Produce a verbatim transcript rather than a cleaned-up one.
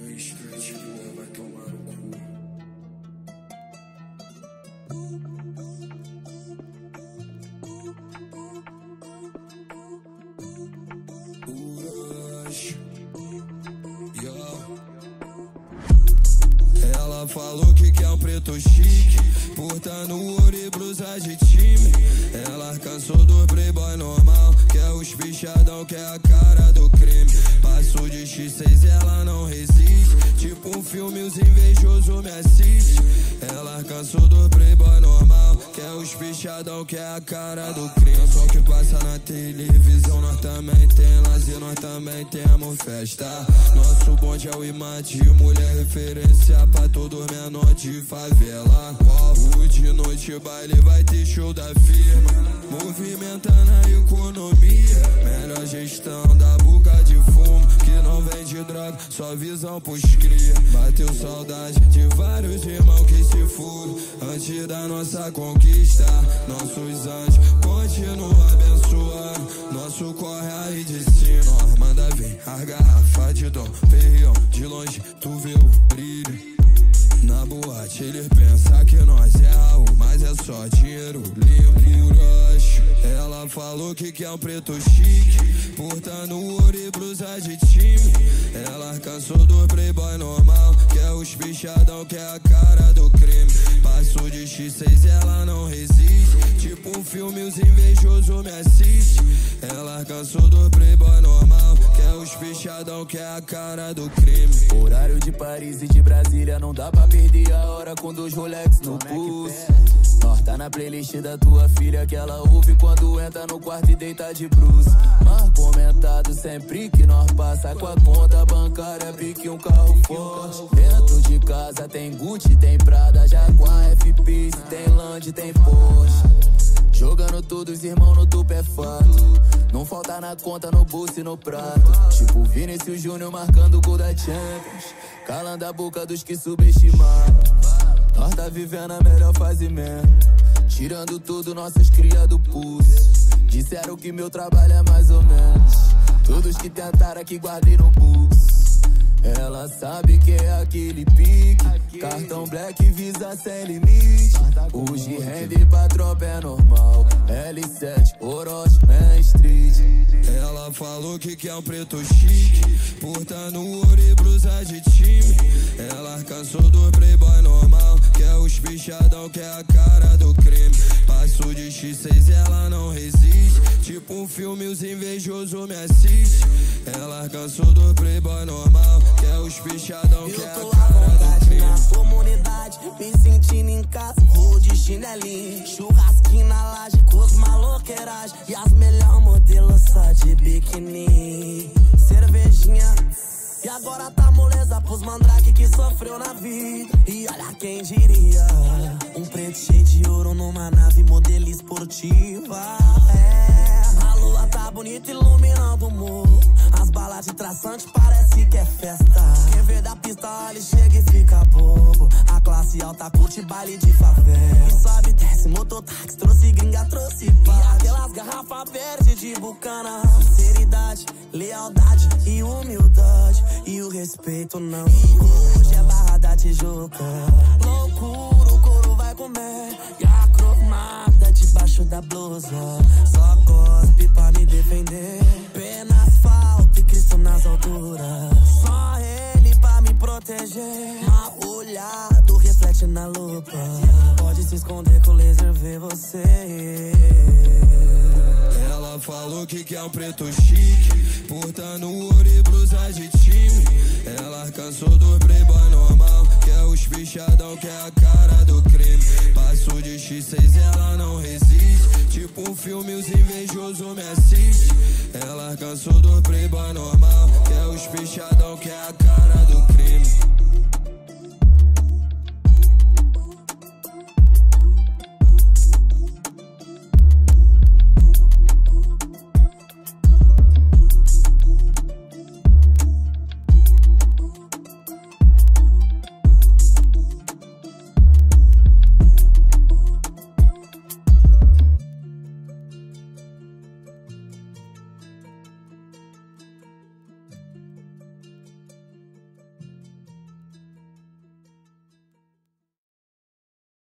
Street, boa, vai tomar no cu. Urash, yeah. Ela falou que quer um preto chique, porta no ouro e blusa de time. Ela cansou do playboy normal, quer os bichadão, quer a cara do crime. Passo de xis seis, ela não resiste, tipo um filme os invejosos me assistem. Ela cansou do playboy normal, quer os bichadão, quer a cara do crime. Só que passa na televisão, nós também tem lazer, nós também temos festa. Nosso bonde é o imate, mulher referência pra todo menor de favela. Oh, de noite baile vai ter show da firma, movimentando a economia. Melhor gestão da boca de fumo, que não vende droga, só visão pros cria. Bateu saudade de vários irmãos que se foram antes da nossa conquista. Nossos anjos continuam abençoando, nosso corre aí de cima. Nós manda vir a garrafa de Dom Perrion, de longe tu vê o brilho. Na boate ele pensa que nós é algo, mas é só dinheiro limpo, rush. Ela falou que quer um preto chique, portando ouro e blusa de time. Ela cansou do playboy normal, quer os bichadão, quer a cara do crime. Passo de xis seis, ela não resiste, tipo um filme os invejosos me assistem. Ela cansou do playboy normal, quer os bichadão, quer a cara do crime. Horário de Paris e de Brasília, não dá pra perder a hora com dois Rolex no pulso. Nós tá na playlist da tua filha, que ela ouve quando entra no quarto e deita de bruço. Mas comentado sempre que nós passa com a conta bancária, pique um carro forte. Dentro de casa tem Gucci, tem Prada, Jaguar, F P, tem Land, tem Porsche. Jogando todos irmão no tubo é fato, não falta na conta, no bolso e no prato. Tipo Vinícius Júnior marcando o gol da Champions, calando a boca dos que subestimaram. Nós tá vivendo a melhor fase mesmo, tirando tudo nossas cria do pulso. Disseram que meu trabalho é mais ou menos, todos que tentaram aqui guardei no pulso. Ela sabe que é aquele pique, cartão black, visa sem limite. Hoje rende pra tropa é normal, L sete, Orochi, Main Street. Ela falou que quer um preto chique, portando ouro e blusa de time. Ela cansou do playboy normal, quer os bichadão, quer a cara do crime. Passo de xis seis, ela não resiste, tipo um filme os invejosos me assistem. Ela cansou do playboy normal, quer os bichadão, quer a cara do crime. Na comunidade, me sentindo em casa, vou de chinelinho, churrasquinho na laje com os maloqueiragem e as melhor modelos só de biquíni. Cervejinha, e agora tá moleza pros mandrake que sofreu na vida. E olha quem diria, um preto cheio de ouro numa nave modelo esportiva. É, a lua tá bonita iluminando o morro, as balas de traçante parece que é festa. Quem vê da pista olha e chega e fica bobo, a classe alta curte baile de favela. E sobe, desce, mototáxi, trouxe gringa, trouxe paz. E aquelas garrafas verdes de bucana, sinceridade, lealdade e humildade, e o respeito não. E hoje é Barra da Tijuca, loucura, o couro vai comer, e a cromada debaixo da blusa só cospe pra me defender. Pena, asfalto e Cristo nas alturas, só ele pra me proteger. Mal olhado reflete na lupa, pode se esconder que o laser vê você. Ela falou que quer um preto chique, portando ouro e blusa de time. Ela cansou do playboy normal, quer os bichadão, quer a cara do crime. Passo de xis seis, ela não resiste, tipo um filme os invejosos me assistem. Ela cansou do playboy normal, quer os bichadão, quer a cara do crime.